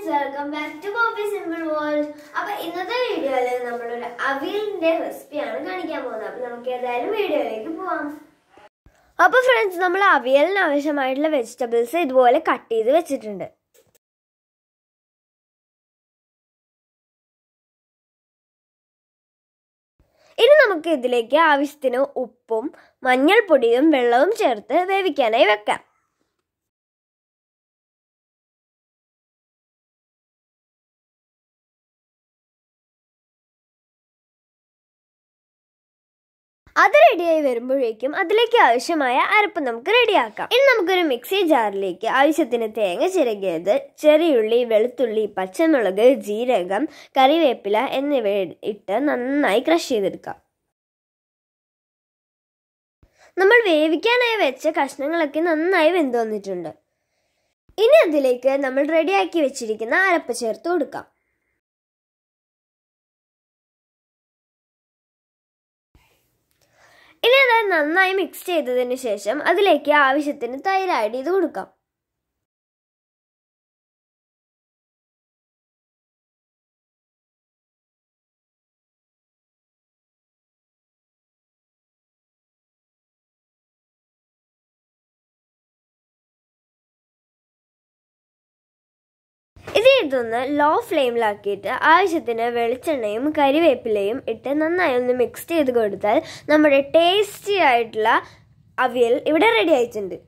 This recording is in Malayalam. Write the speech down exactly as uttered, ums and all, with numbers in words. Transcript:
welcome back to Bobby's Simple World. അപ്പോൾ ഇന്നത്തെ വീഡിയോയിൽ നമ്മൾ ഒരു അവിയലിന്റെ റെസിപ്പിയാണ് കാണിക്കാൻ പോകുന്നത്. അപ്പോൾ നമുക്ക് ഏതായാലും വീഡിയോയിലേക്ക് പോവാം. അപ്പോൾ ഫ്രണ്ട്സ്, നമ്മൾ അവിയലിന് ആവശ്യമായിട്ടുള്ള വെജിറ്റബിൾസ് ഇതുപോലെ കട്ട് ചെയ്ത് വെച്ചിട്ടുണ്ട്. ഇനി നമുക്ക് ഇതിലേക്ക് ആവശ്യത്തിന് ഉപ്പും മഞ്ഞൾപ്പൊടിയും വെള്ളവും ചേർത്ത് വേവിക്കാനായി വെക്കാം. അത് റെഡിയായി വരുമ്പോഴേക്കും അതിലേക്ക് ആവശ്യമായ അരപ്പ് നമുക്ക് റെഡിയാക്കാം. ഇനി നമുക്കൊരു മിക്സി ജാറിലേക്ക് ആവശ്യത്തിന് തേങ്ങ ചിരകിയത്, ചെറിയുള്ളി, വെളുത്തുള്ളി, പച്ചമുളക്, ജീരകം, കറിവേപ്പില എന്നിവ ഇട്ട് നന്നായി ക്രഷ് ചെയ്തെടുക്കാം. നമ്മൾ വേവിക്കാനായി വെച്ച കഷ്ണങ്ങളൊക്കെ നന്നായി വെന്ത് വന്നിട്ടുണ്ട്. ഇനി അതിലേക്ക് നമ്മൾ റെഡിയാക്കി വെച്ചിരിക്കുന്ന അരപ്പ് ചേർത്ത് കൊടുക്കാം. ഇനി അത് നന്നായി മിക്സ് ചെയ്തതിന് ശേഷം അതിലേക്ക് ആവശ്യത്തിന് തൈര് ആഡ് ചെയ്ത് കൊടുക്കാം. ഇത് ഇതൊന്ന് ലോ ഫ്ലെയിമിലാക്കിയിട്ട് ആവശ്യത്തിന് വെളിച്ചെണ്ണയും കരിവേപ്പിലയും ഇട്ട് നന്നായി ഒന്ന് മിക്സ് ചെയ്ത് കൊടുത്താൽ നമ്മുടെ ടേസ്റ്റി ആയിട്ടുള്ള അവിയൽ ഇവിടെ റെഡി ആയിട്ടുണ്ട്.